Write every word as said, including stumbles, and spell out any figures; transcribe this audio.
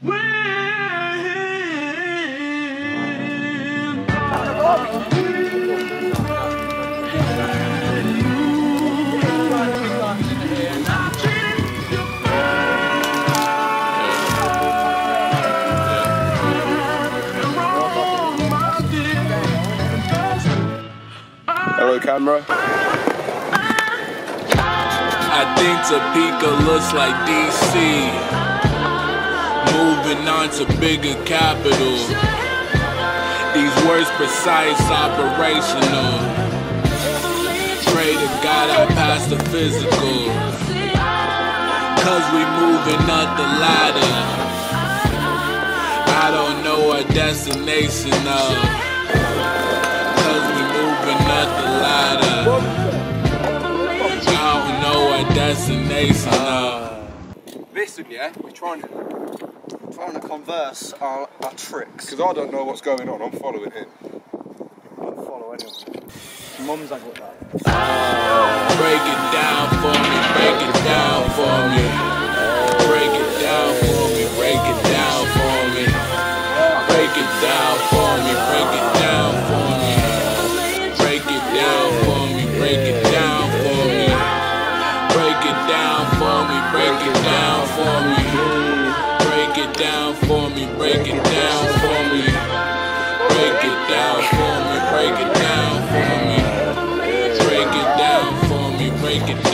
Hello, camera. I think Topeka looks like D C. Moving on to bigger capital. These words precise, operational. Pray to God I pass the physical. Cause we moving up the ladder. I don't know our destination of. Cause we moving up the ladder. I don't know our destination of. Listen, yeah, we're trying to, trying to converse our, our tricks. Because I don't know what's going on, I'm following him. I'll follow anyone. Mum's like what that. Break it down for me, break it down for me. Break it down for me, break it down for me. Break it down for me, break it down for me. Break it down for me, break it down for me. Break it down for me, break it down for me. Break it down for me, break it down for me. Break it down for me, break it down for me. Break it down for me, break it down.